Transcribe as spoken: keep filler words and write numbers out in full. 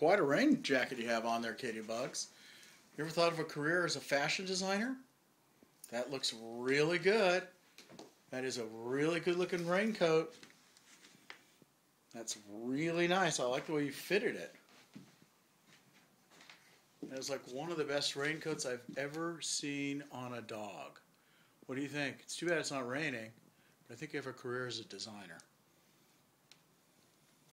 quite a rain jacket you have on there, Katie Bugs. You ever thought of a career as a fashion designer? That looks really good. That is a really good looking raincoat. That's really nice. I like the way you fitted it. That was like one of the best raincoats I've ever seen on a dog. What do you think? It's too bad it's not raining, but I think you have a career as a designer.